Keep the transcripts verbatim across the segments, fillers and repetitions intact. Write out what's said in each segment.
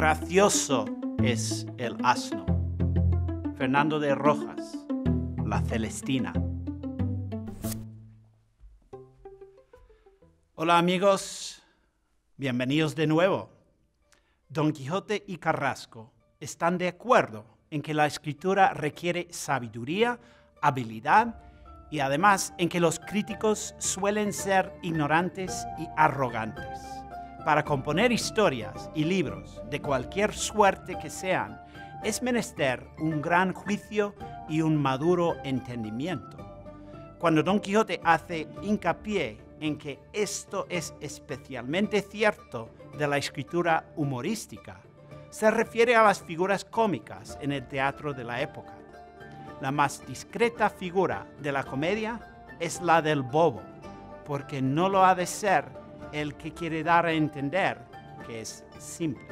gracioso es el asno. Fernando de Rojas, La Celestina. Hola amigos, bienvenidos de nuevo. Don Quijote y Carrasco están de acuerdo en que la escritura requiere sabiduría, habilidad y además en que los críticos suelen ser ignorantes y arrogantes. Para componer historias y libros de cualquier suerte que sean, es menester un gran juicio y un maduro entendimiento. Cuando Don Quijote hace hincapié en que esto es especialmente cierto de la escritura humorística, se refiere a las figuras cómicas en el teatro de la época. La más discreta figura de la comedia es la del bobo, porque no lo ha de ser el que quiere dar a entender que es simple.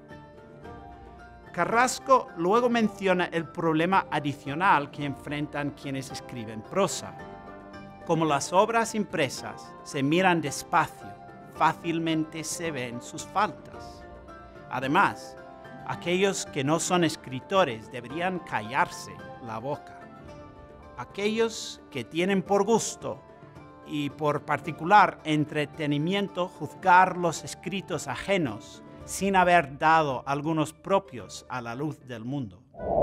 Carrasco luego menciona el problema adicional que enfrentan quienes escriben prosa. Como las obras impresas se miran despacio, fácilmente se ven sus faltas. Además, aquellos que no son escritores deberían callarse la boca. Aquellos que tienen por gusto y por particular entretenimiento juzgar los escritos ajenos sin haber dado algunos propios a la luz del mundo.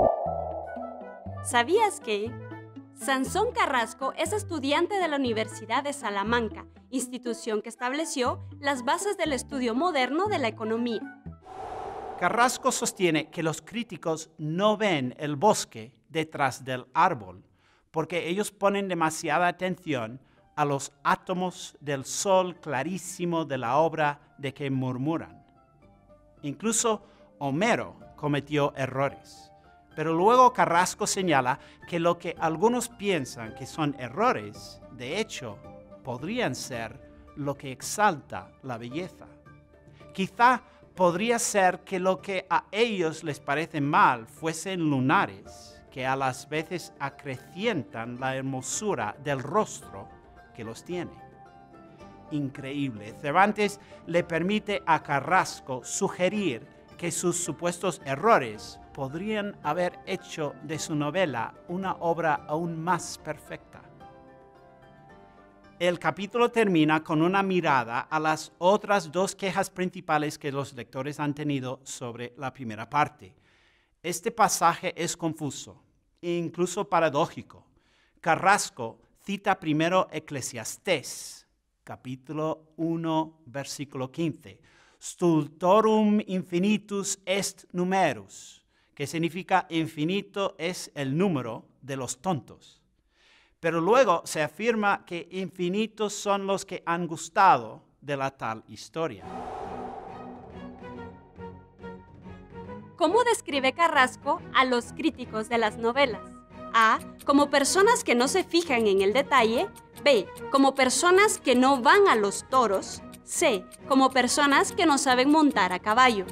¿Sabías que Sansón Carrasco es estudiante de la Universidad de Salamanca, institución que estableció las bases del estudio moderno de la economía? Carrasco sostiene que los críticos no ven el bosque detrás del árbol, porque ellos ponen demasiada atención a los átomos del sol clarísimo de la obra de que murmuran. Incluso Homero cometió errores, pero luego Carrasco señala que lo que algunos piensan que son errores, de hecho, podrían ser lo que exalta la belleza. Quizá podría ser que lo que a ellos les parece mal fuesen lunares, que a las veces acrecientan la hermosura del rostro que los tiene. Increíble. Cervantes le permite a Carrasco sugerir que sus supuestos errores podrían haber hecho de su novela una obra aún más perfecta. El capítulo termina con una mirada a las otras dos quejas principales que los lectores han tenido sobre la primera parte. Este pasaje es confuso e incluso paradójico. Carrasco cita primero Eclesiastés, capítulo uno, versículo quince. Stultorum infinitus est numerus, que significa infinito es el número de los tontos. Pero luego se afirma que infinitos son los que han gustado de la tal historia. ¿Cómo describe Carrasco a los críticos de las novelas? A. Como personas que no se fijan en el detalle. B. Como personas que no van a los toros. C. Como personas que no saben montar a caballo.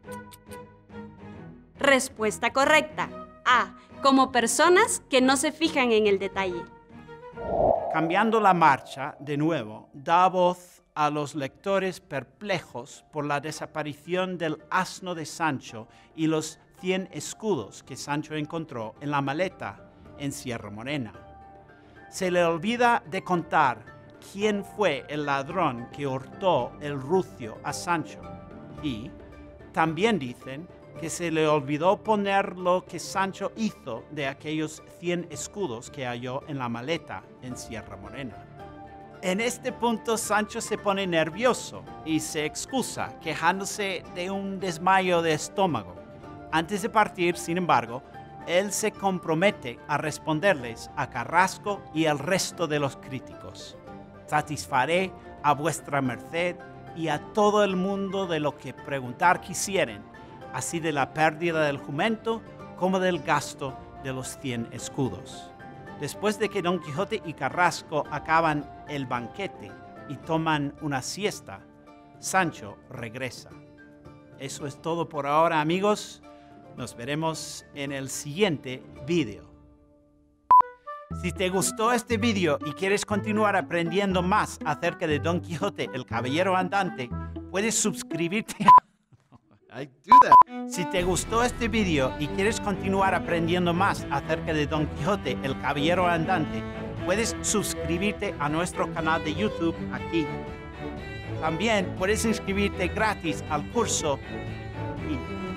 Respuesta correcta. A. Como personas que no se fijan en el detalle. Cambiando la marcha, de nuevo, da voz a los lectores perplejos por la desaparición del asno de Sancho y los cien escudos que Sancho encontró en la maleta en Sierra Morena. Se le olvida de contar quién fue el ladrón que hurtó el rucio a Sancho y también dicen que se le olvidó poner lo que Sancho hizo de aquellos cien escudos que halló en la maleta en Sierra Morena. En este punto Sancho se pone nervioso y se excusa, quejándose de un desmayo de estómago. Antes de partir, sin embargo, él se compromete a responderles a Carrasco y al resto de los críticos. Satisfaré a vuestra merced y a todo el mundo de lo que preguntar quisieren, así de la pérdida del jumento como del gasto de los cien escudos. Después de que Don Quijote y Carrasco acaban el banquete y toman una siesta, Sancho regresa. Eso es todo por ahora, amigos. Nos veremos en el siguiente video. Si te gustó este video y quieres continuar aprendiendo más acerca de Don Quijote, el Caballero Andante, puedes suscribirte a... I do that. Si te gustó este video y quieres continuar aprendiendo más acerca de Don Quijote, el Caballero Andante, puedes suscribirte a nuestro canal de YouTube aquí. También puedes inscribirte gratis al curso aquí.